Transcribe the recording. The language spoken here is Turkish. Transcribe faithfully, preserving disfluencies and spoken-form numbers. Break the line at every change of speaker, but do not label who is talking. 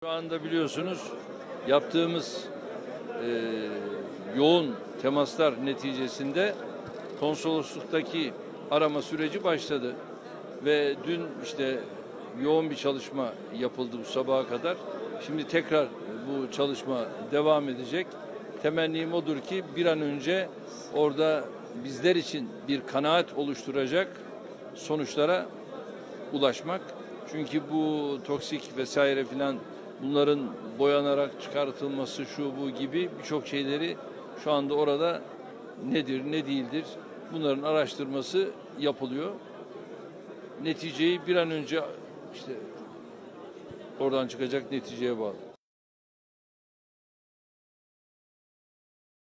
Şu anda biliyorsunuz yaptığımız e, yoğun temaslar neticesinde konsolosluktaki arama süreci başladı ve dün işte yoğun bir çalışma yapıldı bu sabaha kadar. Şimdi tekrar bu çalışma devam edecek. Temennim odur ki bir an önce orada bizler için bir kanaat oluşturacak sonuçlara ulaşmak. Çünkü bu toksik vesaire filan bunların boyanarak çıkartılması şu bu gibi birçok şeyleri şu anda orada nedir ne değildir bunların araştırması yapılıyor. Neticeyi bir an önce işte oradan çıkacak neticeye bağlı.